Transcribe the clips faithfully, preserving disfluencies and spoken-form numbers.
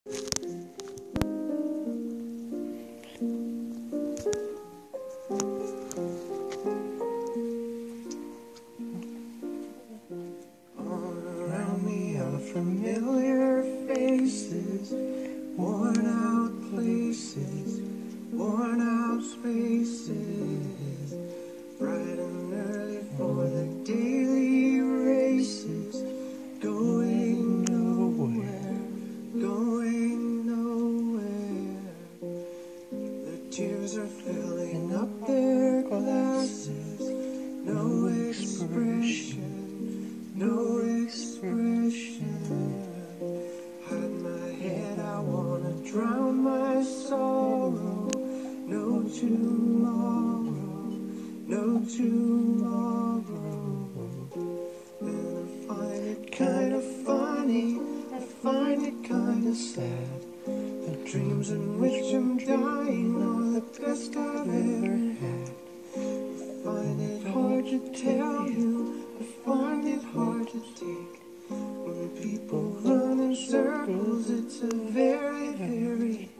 All around me are familiar faces, worn out places, worn out spaces, bright and early for the daily races, going nowhere, going nowhere. The tears are filling up their glasses, no expression, no expression. Hide my head, I wanna drown my sorrow. No tomorrow, no tomorrow. And I find it kinda funny, I find it kinda sad. The dreams in which I'm dying are the best I've ever had. I find it hard to tell you, I find it hard to take. When people run in circles, it's a very, very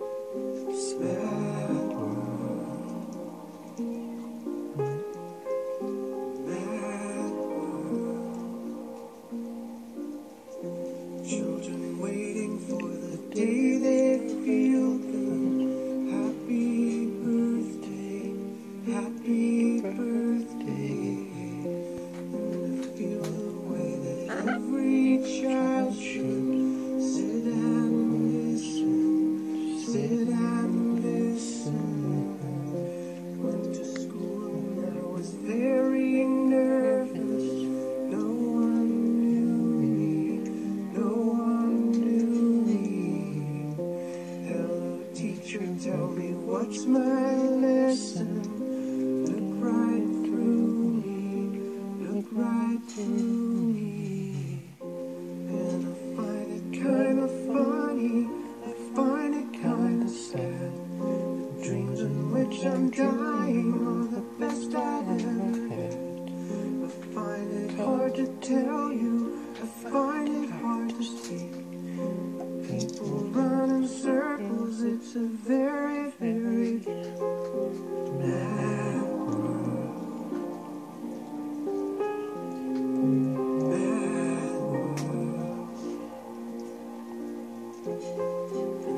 sad world. Mad world. Children waiting for the day they feel good. Happy birthday, happy birthday. And I feel the way that every child should sit and listen, sit and listen. Went to school and I was very nervous. No one knew me, no one knew me. Hello teacher, tell me what's my lesson. Look right through me, look right through me. And I find it kinda funny, I find it kinda sad. The dreams in which I'm dying are the best I've ever had. I find it hard to tell you, I find it hard to speak. People run in circles, it's a very, very mad world. Mad world.